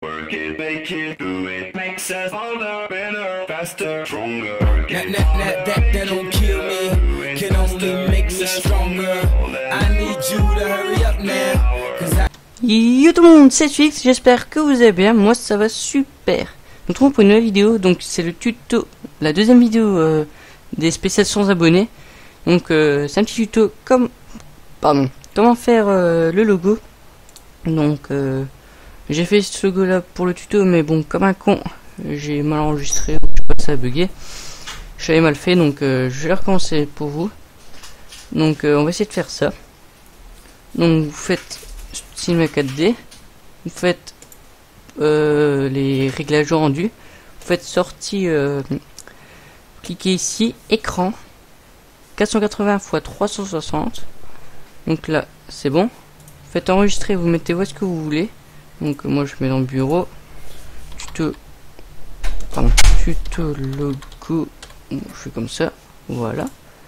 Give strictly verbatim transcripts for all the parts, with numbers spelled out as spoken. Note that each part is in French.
Work it, make it, do it, makes us harder, better, faster, stronger. That, that, that, that, that don't kill me, can only make me stronger. I need you to hurry up now, cause I... Yo tout le monde, c'est Twix, j'espère que vous allez bien, moi ça va super. Nous nous retrouvons pour une nouvelle vidéo, donc c'est le tuto, la deuxième vidéo euh, des spéciales sans abonnés. Donc euh, c'est un petit tuto comme, pardon, comment faire euh, le logo. Donc euh, j'ai fait ce logo là pour le tuto, mais bon, comme un con, j'ai mal enregistré, je sais pas, ça a bugué. J'avais mal fait, donc euh, je vais recommencer pour vous. Donc euh, on va essayer de faire ça. Donc vous faites Cinema quatre D, vous faites euh, les réglages rendus, vous faites sortie, euh, cliquez ici, écran quatre cent quatre-vingts par trois cent soixante. Donc là c'est bon. Faites enregistrer, vous mettez où est-ce que vous voulez. Donc moi je mets dans le bureau. Tuto, pardon, tuto logo. Je fais comme ça, voilà.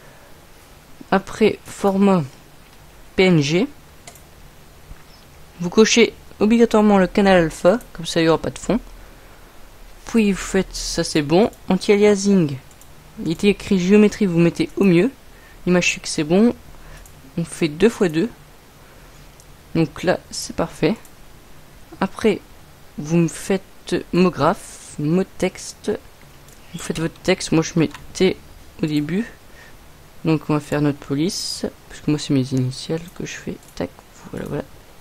Après format P N G. Vous cochez obligatoirement le canal alpha, comme ça il n'y aura pas de fond. Puis vous faites, ça c'est bon. Anti-aliasing, il était écrit géométrie, vous mettez au mieux. Image fixe c'est bon. On fait deux fois deux. Donc là c'est parfait. Après vous me faites mot graphe, mot texte. Vous faites votre texte, moi je mettais au début. Donc on va faire notre police, parce que moi c'est mes initiales que je fais. Tac, voilà, voilà.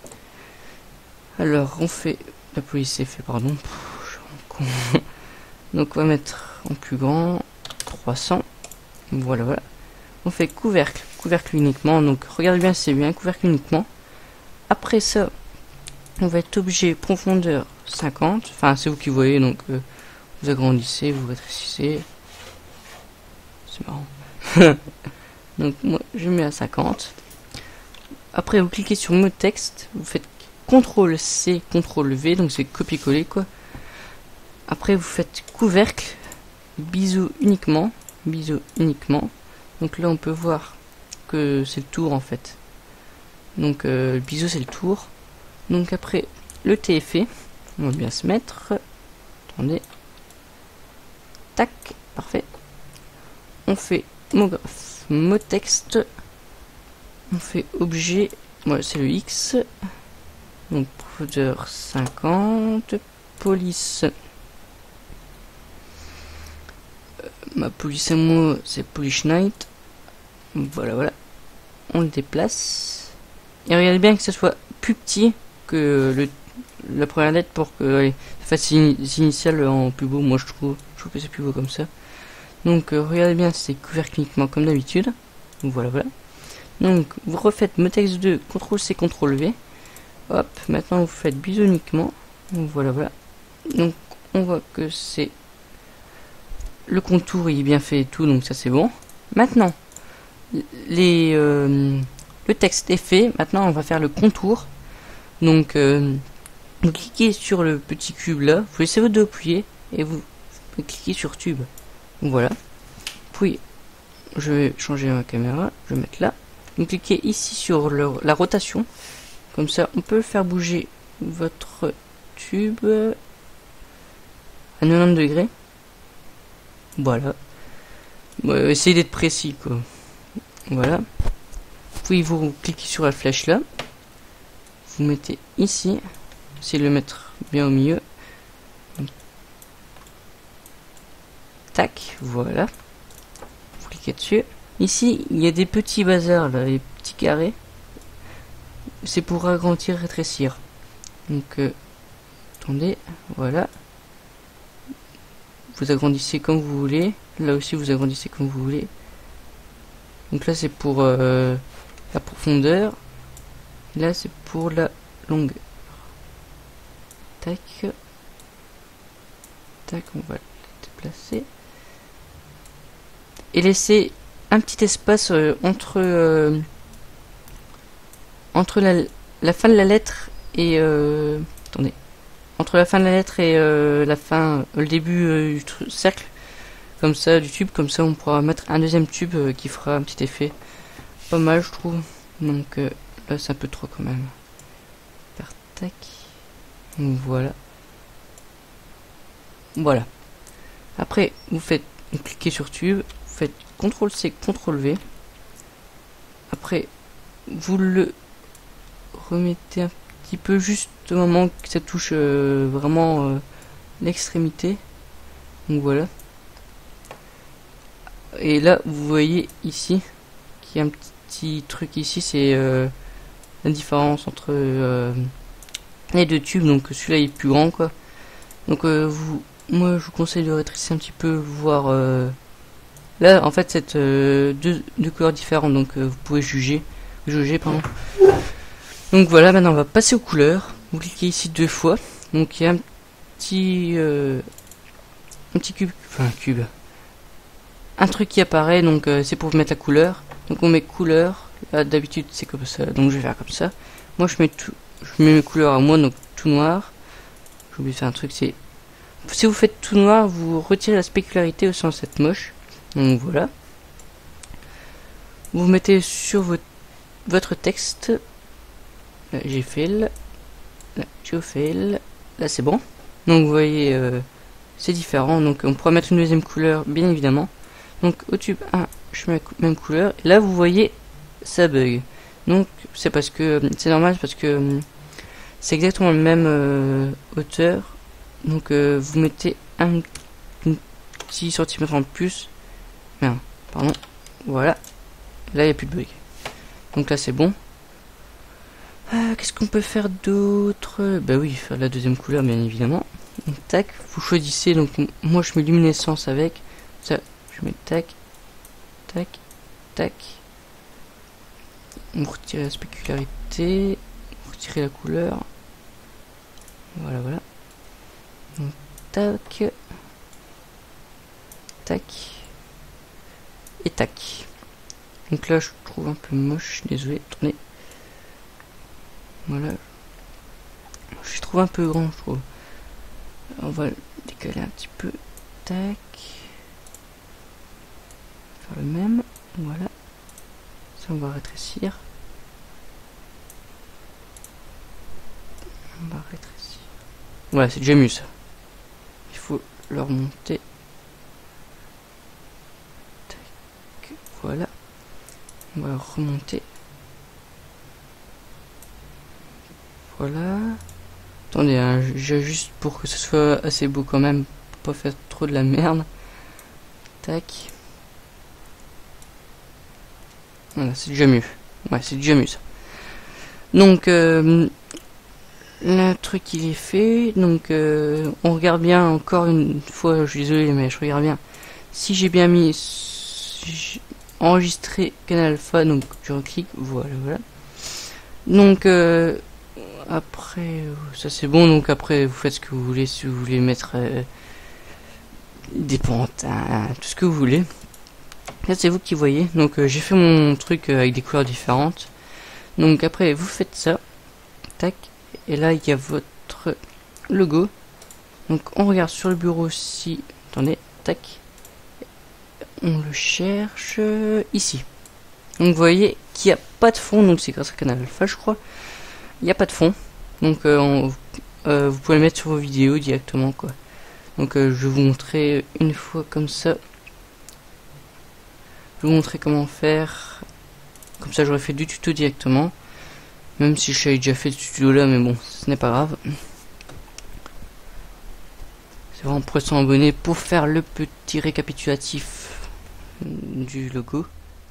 Alors on fait, la police c'est fait, pardon. Pff, je suis un con. Donc on va mettre en plus grand, trois cents. Voilà, voilà. On fait couvercle, couvercle uniquement. Donc regardez bien, c'est bien, couvercle uniquement. Après ça, on va être objet profondeur cinquante. Enfin c'est vous qui voyez, donc euh, vous agrandissez, vous rétrécissez. C'est marrant. Donc moi je mets à cinquante. Après vous cliquez sur mot texte, vous faites contrôle C, contrôle V, donc c'est copier-coller quoi. Après vous faites couvercle, biseau uniquement, biseau uniquement. Donc là on peut voir que c'est le tour en fait. Donc euh, le biseau c'est le tour. Donc après le T F E, on va bien se mettre. Attendez. Tac, parfait. On fait mot graphe, mot texte. On fait objet, moi c'est le X. Donc profondeur cinquante, police. Euh, ma police à moi c'est Polish Night. Voilà, voilà. On le déplace. Et regardez bien que ce soit plus petit que le, la première lettre pour que allez, ça fasse les initiales en plus beau. Moi je trouve, je trouve que c'est plus beau comme ça. Donc euh, regardez bien, c'est couvercle uniquement comme d'habitude. Voilà, voilà. Donc vous refaites mot texte deux, contrôle C, contrôle V. Hop, maintenant vous faites biseau uniquement. Voilà, voilà. Donc on voit que c'est le contour, il est bien fait et tout, donc ça c'est bon. Maintenant, les euh, le texte est fait. Maintenant on va faire le contour. Donc euh, vous cliquez sur le petit cube là, vous laissez votre doigt appuyer et vous, vous cliquez sur tube. Voilà. Puis je vais changer ma caméra, je vais mettre là. Vous cliquez ici sur le, la rotation. Comme ça, on peut faire bouger votre tube à quatre-vingt-dix degrés. Voilà. Ouais, essayez d'être précis, quoi. Voilà. Puis vous cliquez sur la flèche là. Vous mettez ici. Essayez de le mettre bien au milieu. Tac, voilà. Vous cliquez dessus. Ici, il y a des petits bazars là, des petits carrés. C'est pour agrandir, rétrécir. Donc, euh, attendez, voilà. Vous agrandissez comme vous voulez. Là aussi, vous agrandissez comme vous voulez. Donc là, c'est pour euh, la profondeur. Là, c'est pour la longueur. Tac. Tac, on va le déplacer. Et laisser un petit espace euh, entre... Euh, entre la, la fin de la lettre et euh, attendez, entre la fin de la lettre et euh, la fin, euh, le début euh, du cercle, comme ça, du tube, comme ça on pourra mettre un deuxième tube euh, qui fera un petit effet pas mal je trouve. Donc euh, là c'est un peu trop quand même. Tac, voilà. Voilà. Après, vous faites, vous cliquez sur tube, vous faites contrôle C, contrôle V. Après, vous le remettez un petit peu juste au moment que ça touche euh, vraiment euh, l'extrémité. Donc voilà. Et là, vous voyez ici qu'il y a un petit truc ici, c'est euh, la différence entre euh, les deux tubes. Donc celui-là est plus grand, quoi. Donc euh, vous, moi, je vous conseille de rétrécir un petit peu, voir. Euh, là, en fait, c'est euh, deux, deux couleurs différentes, donc euh, vous pouvez juger, juger, pardon. Donc voilà, maintenant on va passer aux couleurs. Vous cliquez ici deux fois. Donc il y a un petit, euh, un petit cube, enfin un cube. Un truc qui apparaît, donc euh, c'est pour vous mettre la couleur. Donc on met couleur. Là d'habitude c'est comme ça, donc je vais faire comme ça. Moi je mets tout, je mets mes couleurs à moi, donc tout noir. J'ai oublié de faire un truc, c'est si vous faites tout noir, vous retirez la spécularité au sens cette moche. Donc voilà. Vous mettez sur votre, votre texte. Là j'ai fait le, là j'ai fait le, là c'est bon. Donc vous voyez, euh, c'est différent. Donc on pourra mettre une deuxième couleur, bien évidemment. Donc au tube un, je mets la même couleur. Et là vous voyez, ça bug. Donc c'est parce que c'est normal, parce que c'est exactement le même euh, hauteur. Donc euh, vous mettez un, un petit centimètre en plus. Merde, pardon. Voilà. Là il n'y a plus de bug. Donc là c'est bon. Euh, Qu'est-ce qu'on peut faire d'autre? Bah oui, faire la deuxième couleur bien évidemment. Donc tac, vous choisissez. Donc moi je mets luminescence avec. Ça, je mets tac, tac, tac. On retire la spécularité, on retire la couleur. Voilà, voilà. Donc, tac, tac, et tac. Donc là, je trouve un peu moche, désolé, attendez. Voilà. Je trouve un peu grand, je trouve. On va le décaler un petit peu. Tac. Faire le même. Voilà. Ça, on va rétrécir. On va rétrécir. Voilà, c'est déjà mieux ça. Il faut le remonter. Tac. Voilà. On va remonter. Voilà. Attendez, hein, j'ajuste pour que ce soit assez beau quand même. Pour pas faire trop de la merde. Tac. Voilà, c'est déjà mieux. Ouais, c'est déjà mieux ça. Donc, euh, le truc il est fait. Donc, euh, on regarde bien encore une fois. Je suis désolé, mais je regarde bien. Si j'ai bien mis si enregistré canal alpha, donc je reclique. Voilà, voilà. Donc, euh, après, ça c'est bon. Donc, après, vous faites ce que vous voulez. Si vous voulez mettre euh, des pentes, hein, tout ce que vous voulez. Là c'est vous qui voyez, donc euh, j'ai fait mon truc euh, avec des couleurs différentes. Donc après vous faites ça, tac, et là il y a votre logo. Donc on regarde sur le bureau si, attendez, tac, on le cherche euh, ici. Donc vous voyez qu'il n'y a pas de fond, donc c'est grâce à Canal Alpha je crois. Il n'y a pas de fond, donc euh, on, euh, vous pouvez le mettre sur vos vidéos directement quoi. Donc euh, je vais vous montrer une fois comme ça. Je vais vous montrer comment faire. Comme ça j'aurais fait du tuto directement. Même si j'avais déjà fait ce tuto là, mais bon, ce n'est pas grave. C'est vraiment pour cent abonnés pour faire le petit récapitulatif du logo.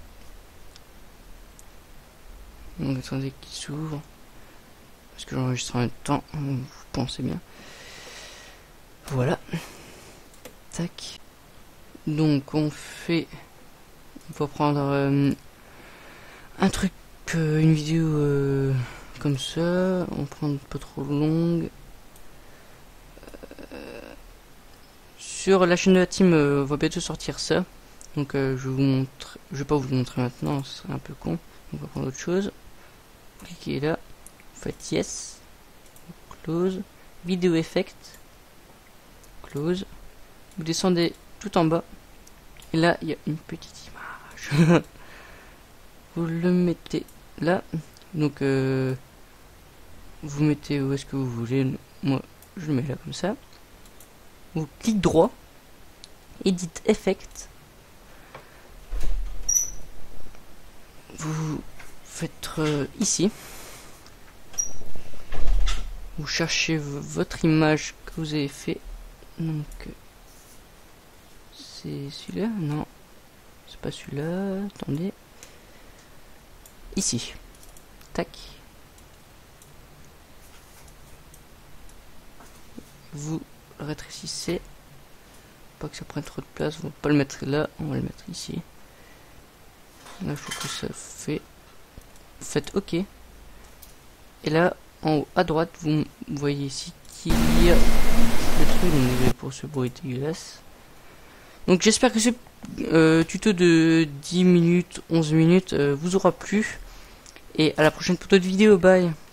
Donc attendez qu'il s'ouvre. Parce que j'enregistre en même temps, vous pensez bien. Voilà. Tac. Donc on fait... Il faut prendre euh, un truc, euh, une vidéo euh, comme ça. On prend pas trop longue. Euh, sur la chaîne de la team, euh, on va bientôt sortir ça. Donc euh, je vous montre. Je vais pas vous le montrer maintenant, ce serait un peu con. On va prendre autre chose. Vous cliquez là. Vous faites yes. Close. Vidéo effect. Close. Vous descendez tout en bas. Et là, il y a une petite image. Vous le mettez là. Donc, euh, vous mettez où est-ce que vous voulez. Moi, je le mets là comme ça. vous cliquez droit, Edit Effect, vous faites euh, ici, vous cherchez votre image que vous avez fait, donc c'est celui-là, non, c'est pas celui-là, attendez, ici, tac, vous le rétrécissez, pas que ça prenne trop de place, on va pas le mettre là, on va le mettre ici, là je trouve que ça fait, faites OK, et là en haut à droite vous voyez ici qu'il y a le truc, donc désolé pour ce bruit dégueulasse. Donc j'espère que ce euh, tuto de dix minutes, onze minutes euh, vous aura plu, et à la prochaine pour d'autres vidéos, bye.